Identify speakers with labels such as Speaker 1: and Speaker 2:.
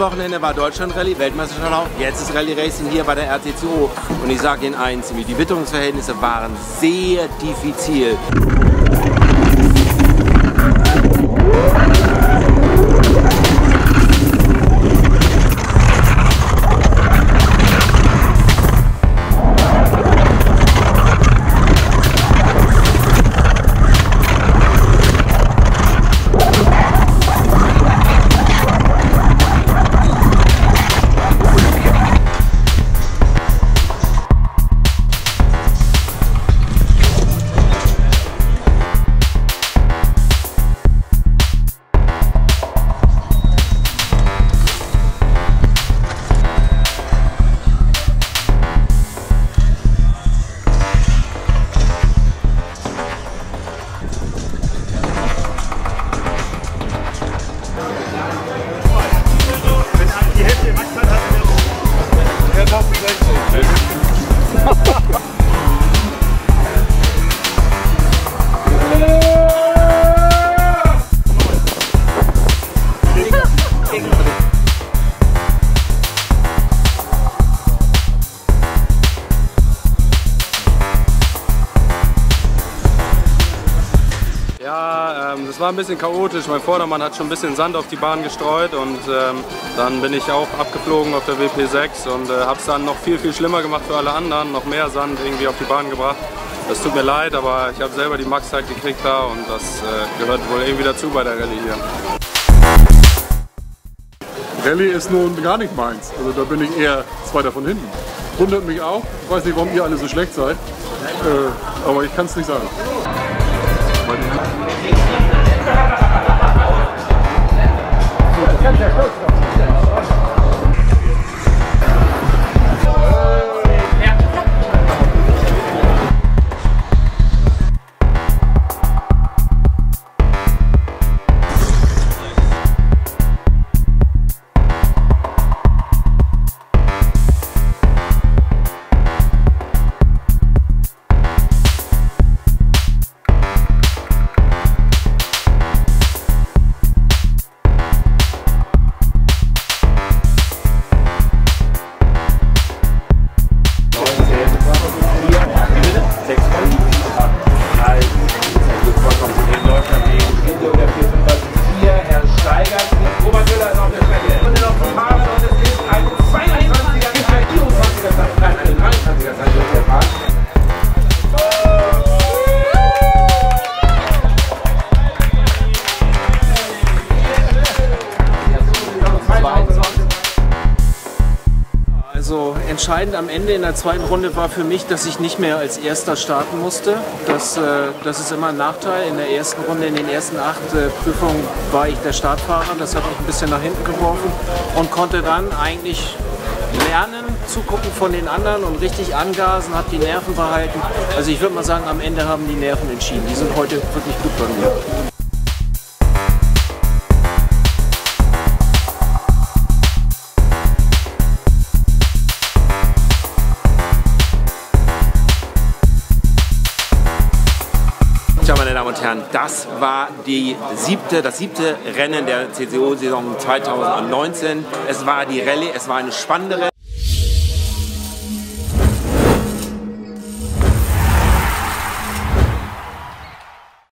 Speaker 1: Wochenende war Deutschland Rallye, Weltmeisterschaft, jetzt ist Rallye Racing hier bei der RTCO. Und ich sage Ihnen eins, die Witterungsverhältnisse waren sehr diffizil.
Speaker 2: Ja, das war ein bisschen chaotisch. Mein Vordermann hat schon ein bisschen Sand auf die Bahn gestreut und dann bin ich auch abgeflogen auf der WP6 und habe es dann noch viel schlimmer gemacht für alle anderen, noch mehr Sand irgendwie auf die Bahn gebracht. Das tut mir leid, aber ich habe selber die Maxzeit gekriegt da und das gehört wohl irgendwie dazu bei der Rallye hier.
Speaker 3: Rallye ist nun gar nicht meins, also da bin ich eher Zweiter von hinten. Wundert mich auch, ich weiß nicht, warum ihr alle so schlecht seid, aber ich kann es nicht sagen.
Speaker 4: Also entscheidend am Ende in der zweiten Runde war für mich, dass ich nicht mehr als Erster starten musste. Das ist immer ein Nachteil. In der ersten Runde, in den ersten 8 Prüfungen war ich der Startfahrer. Das hat mich ein bisschen nach hinten geworfen und konnte dann eigentlich lernen, zugucken von den anderen und richtig angasen, habe die Nerven behalten. Also ich würde mal sagen, am Ende haben die Nerven entschieden. Die sind heute wirklich gut bei mir.
Speaker 1: Tja, meine Damen und Herren, das war das siebte Rennen der CCO-Saison 2019. Es war die Rallye, es war eine spannende Rallye.